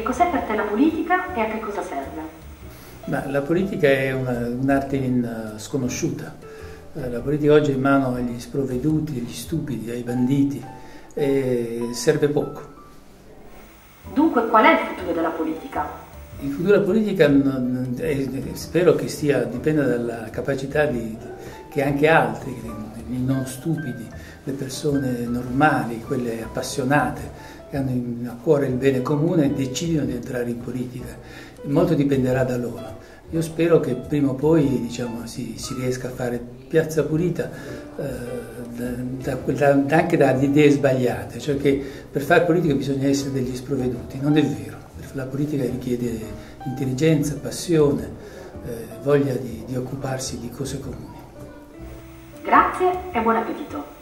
cos'è per te la politica e a che cosa serve? La politica è un'arte sconosciuta. La politica oggi è in mano agli sprovveduti, agli stupidi, ai banditi e serve poco. Dunque, qual è il futuro della politica? Il futuro della politica spero che dipenda dalla capacità che anche altri, i non stupidi, le persone normali, quelle appassionate, che hanno a cuore il bene comune, decidono di entrare in politica. Molto dipenderà da loro. Io spero che prima o poi si riesca a fare piazza pulita anche dalle idee sbagliate, cioè che per fare politica bisogna essere degli sprovveduti. Non è vero. La politica richiede intelligenza, passione, voglia di occuparsi di cose comuni. Grazie e buon appetito!